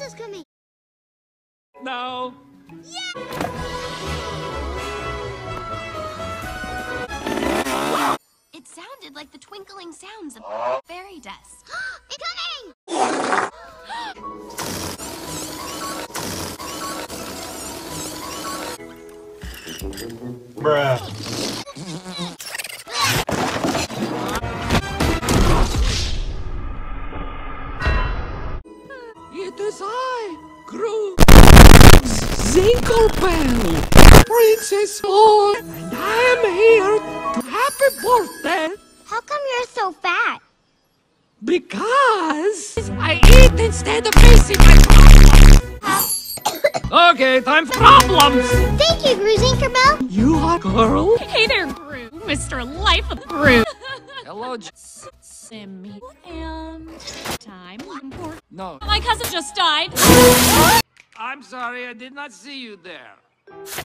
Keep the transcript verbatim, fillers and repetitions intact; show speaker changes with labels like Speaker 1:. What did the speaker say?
Speaker 1: Santa's coming.
Speaker 2: No.
Speaker 3: It sounded like the twinkling sounds of fairy dust.
Speaker 1: It's coming!
Speaker 4: Bruh.
Speaker 2: It is I, Gru Zinklebell, Princess Dawn, and I am here to happy birthday
Speaker 1: How come you're so fat?
Speaker 2: because I eat instead of facing my problems. Okay, time for problems.
Speaker 1: Thank you, Gru Zinklebell.
Speaker 2: You are girl.
Speaker 3: Hey there, Gru, Mister Life of Gru.
Speaker 2: Hello, J-
Speaker 3: Simmy and time for
Speaker 2: No,
Speaker 3: my cousin just died.
Speaker 2: I'm sorry, I did not see you there.